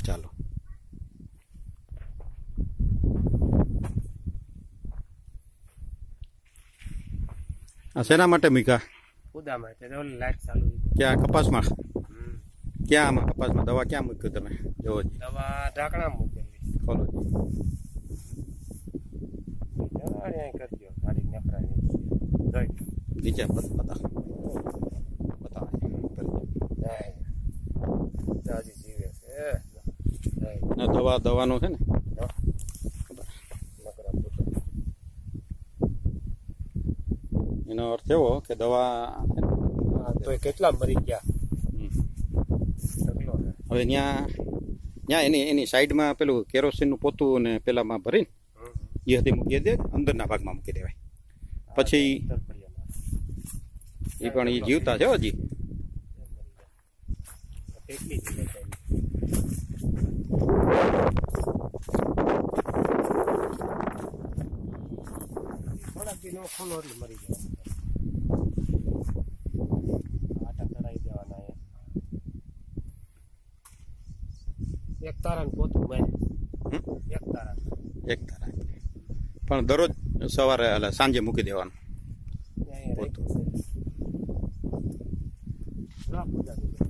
ચાલો આ શેના માટે મૂક્યા? ઉદા માટે લાઈટ ચાલુ. ક્યાં કપાસમાં? ક્યાં આમાં કપાસમાં દવા ક્યાં મૂક્યું તમે? જોવો જી દવા ઢાંકણા મૂકેલી. ખોલો જી કરજો ગાડી નફરાની નીચે બતા જીવે છે દવાનું છે ને એનો અર્થ એવો કે દવા તો કેટલા મરી ગયા. હવે ત્યાં એની સાઈડમાં પેલું કેરોસીનનું પોતું અને પેલામાં ભરીને એ હતી મૂકી દે, અંદરના ભાગમાં મૂકી દેવાય. પછી એ પણ એ જીવતા છે હજી. થોડાક દી નો ખોલો એટલે મરી જાય. આટા ચડાવી દેવાના. એક તારા ને પોતું મેં એક તારા પણ દરરોજ સવારે એટલે સાંજે મૂકી દેવાનું પોતું.